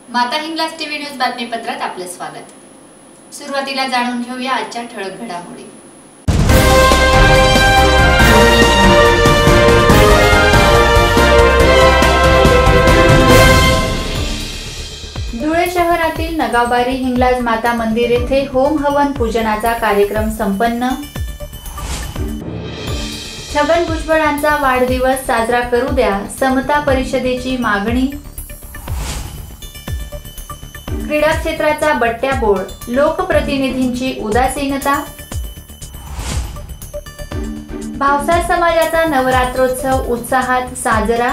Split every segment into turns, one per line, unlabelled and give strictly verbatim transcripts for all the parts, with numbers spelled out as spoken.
माताहिंगलाज TV news बातमीपत्रात आपले स्वागत। सुरुवातीला जाणून घेऊया आजच्या ठळक घडामोडी। धुळे शहरातील नगावबारी हिंगलाज माता मंदिर येथे होम हवन पूजनाचा कार्यक्रम संपन्न। छगन भुजबळांचा वाढदिवस साजरा करू द्या, समता परिषदेची मागणी। क्रीडा क्षेत्राचा बट्ट्या बोळ, लोकप्रतिनिधींची उदासीनता। भावसार समाजाचा नवरात्रोत्सव उत्साहात साजरा।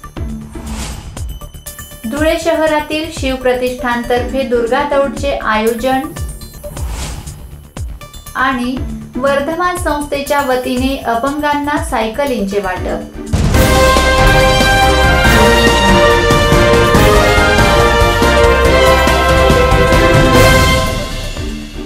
धुळे शहरातील शिवप्रतिष्ठानतर्फे दुर्गा दौडचे आयोजन आणि वर्धमान संस्थेच्या वतीने अपंगांना सायकलींचे वाटप।